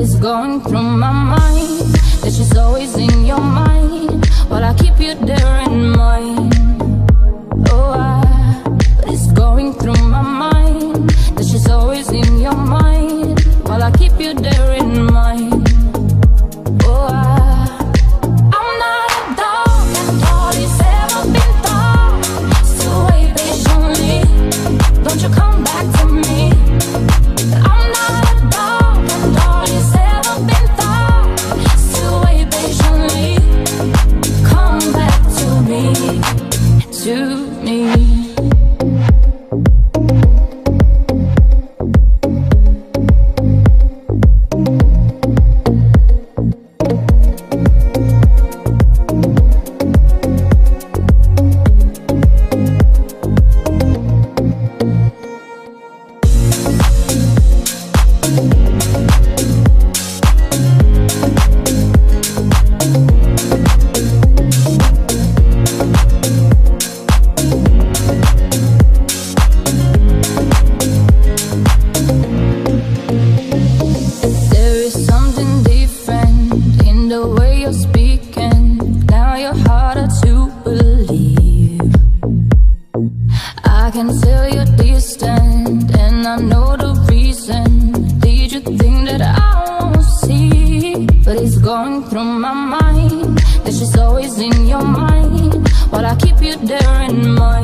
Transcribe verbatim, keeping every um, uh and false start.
it's going through my mind that she's always in your mind, while I keep you there in mind. Oh, I, but it's going through my mind that she's always in your mind, while I keep you there in mind. Oh, I, I'm not a dog that all is ever been thought. Still wait patiently, don't you come back to me. I'm not a dog that all is ever been thought. Still wait patiently, come back to me, to me. I can tell you're distant, and I know the reason. Did you think that I won't see? But it's going through my mind that she's always in your mind, while I keep you there in mind.